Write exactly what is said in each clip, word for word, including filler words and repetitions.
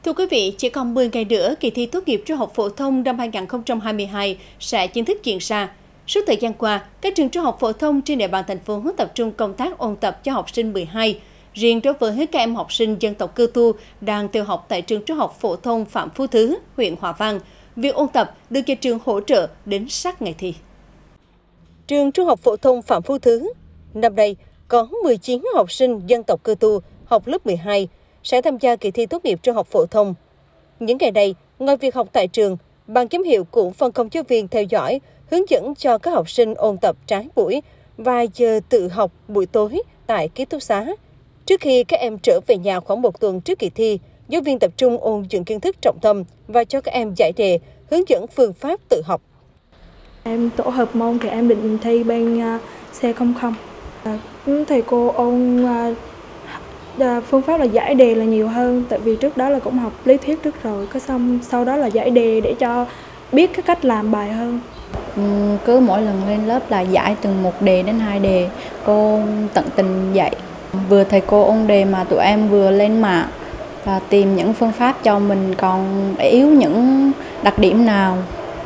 Thưa quý vị, chỉ còn mười ngày nữa, kỳ thi tốt nghiệp trung học phổ thông năm hai nghìn không trăm hai mươi hai sẽ chính thức diễn ra. Suốt thời gian qua, các trường trung học phổ thông trên địa bàn thành phố tập trung công tác ôn tập cho học sinh mười hai. Riêng đối với các em học sinh dân tộc Cơ Tu đang theo học tại trường trung học phổ thông Phạm Phú Thứ, huyện Hòa Vang, việc ôn tập được nhà trường hỗ trợ đến sát ngày thi. Trường trung học phổ thông Phạm Phú Thứ năm nay có mười chín học sinh dân tộc Cơ Tu học lớp mười hai sẽ tham gia kỳ thi tốt nghiệp trung học phổ thông. Những ngày này, ngoài việc học tại trường, ban giám hiệu cũng phân công giáo viên theo dõi, hướng dẫn cho các học sinh ôn tập trái buổi và giờ tự học buổi tối tại ký túc xá. Trước khi các em trở về nhà khoảng một tuần trước kỳ thi, giáo viên tập trung ôn những kiến thức trọng tâm và cho các em giải đề, hướng dẫn phương pháp tự học. Em tổ hợp môn thì em định thi bên C không không. Thầy cô ôn phương pháp là giải đề là nhiều hơn, tại vì trước đó là cũng học lý thuyết trước rồi, có xong sau đó là giải đề để cho biết cái cách làm bài hơn. Cứ mỗi lần lên lớp là giải từ một đề đến hai đề, cô tận tình dạy. Vừa thầy cô ôn đề mà tụi em vừa lên mạng và tìm những phương pháp cho mình còn yếu những đặc điểm nào.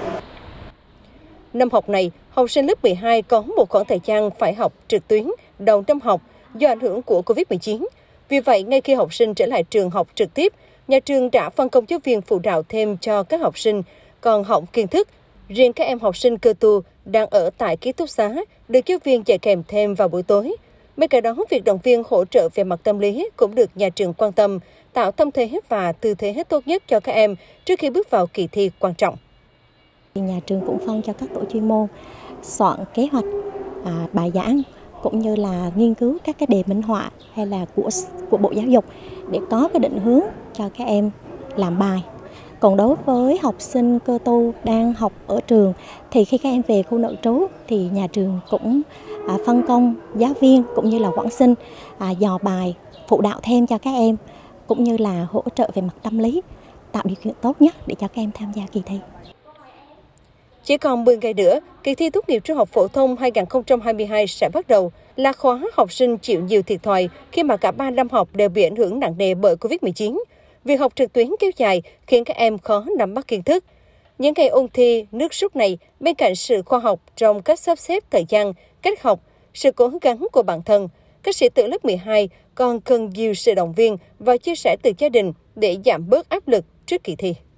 Năm học này, học sinh lớp mười hai có một khoảng thời gian phải học trực tuyến đầu năm học do ảnh hưởng của Covid mười chín. Vì vậy, ngay khi học sinh trở lại trường học trực tiếp, nhà trường đã phân công giáo viên phụ đạo thêm cho các học sinh còn hỏng kiến thức. Riêng các em học sinh Cơ Tu đang ở tại ký túc xá được giáo viên dạy kèm thêm vào buổi tối. Bên cạnh đó, việc động viên hỗ trợ về mặt tâm lý cũng được nhà trường quan tâm, tạo tâm thế và tư thế hết tốt nhất cho các em trước khi bước vào kỳ thi quan trọng. Nhà trường cũng phân cho các tổ chuyên môn soạn kế hoạch à, bài giảng cũng như là nghiên cứu các cái đề minh họa hay là của của Bộ Giáo dục để có cái định hướng cho các em làm bài. Còn đối với học sinh Cơ Tu đang học ở trường thì khi các em về khu nội trú thì nhà trường cũng à, phân công giáo viên cũng như là quản sinh à, dò bài phụ đạo thêm cho các em cũng như là hỗ trợ về mặt tâm lý, tạo điều kiện tốt nhất để cho các em tham gia kỳ thi. Chỉ còn mười ngày nữa, kỳ thi tốt nghiệp trung học phổ thông hai nghìn không trăm hai mươi hai sẽ bắt đầu, là khóa học sinh chịu nhiều thiệt thòi khi mà cả ba năm học đều bị ảnh hưởng nặng nề bởi Covid mười chín. Việc học trực tuyến kéo dài khiến các em khó nắm bắt kiến thức. Những ngày ôn thi nước rút này, bên cạnh sự khoa học trong cách sắp xếp thời gian, cách học, sự cố gắng của bản thân, các sĩ tử lớp mười hai còn cần nhiều sự động viên và chia sẻ từ gia đình để giảm bớt áp lực trước kỳ thi.